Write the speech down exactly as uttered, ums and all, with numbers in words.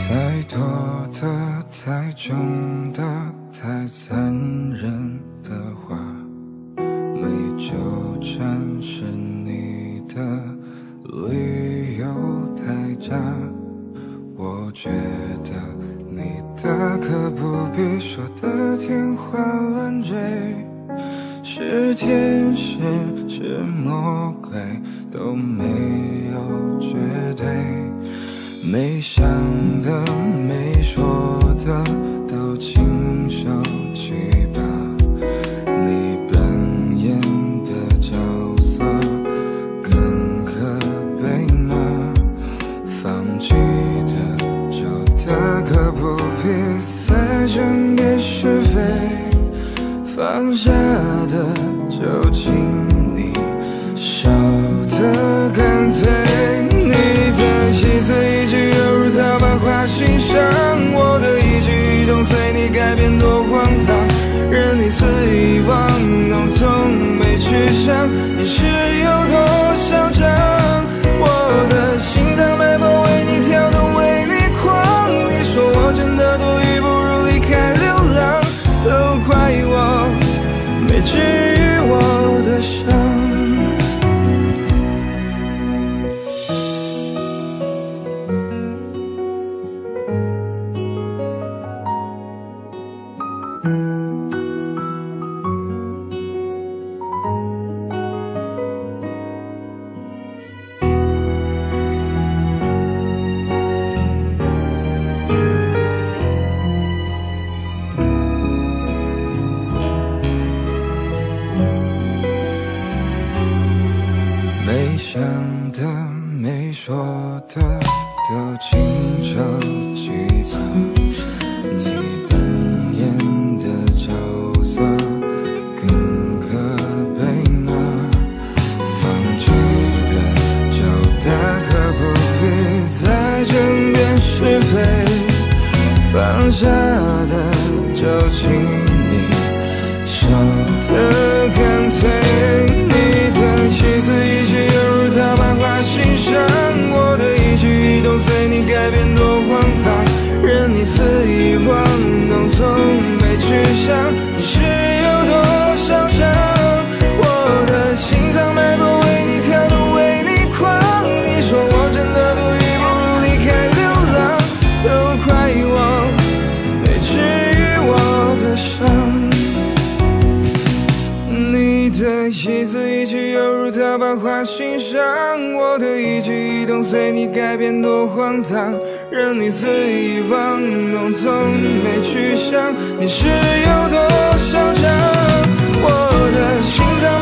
太多的、太重的、太残忍的话，没纠缠是你的理由太假。我觉得你的可不必说的天花乱坠，是天使是魔鬼都没有绝对，没想的没说的都亲手去吧，你扮演的角色更可悲吗？放弃的就大可不必再争辩是非，放下的就请你少的干脆，你的一字一句犹如刀疤划心上，我的一举一动随你改变多荒唐，任你肆意玩弄从没去想你是有多嚣张，我的心脏脉搏为你跳动为你狂，你说我真的多余不如离开流浪，都怪我没治愈我的伤。没想的没说的都亲手去吧，你扮演的角色更可悲吗？放弃的就大可不必再争辩是非，放下的就请你少的干脆，你的一字一句犹如刀疤划心上，我的一举一动随你改变多荒唐，任你肆意玩弄从没去想你是有多嚣张，我的心脏脉搏为你跳动为你狂，你说我真的多余不如离开流浪，都怪我没治愈我的伤，你的一字一句犹如刀疤划心上，我的一举一动随你改变多荒唐，任你肆意玩弄从没去想你是有多嚣张，我的心脏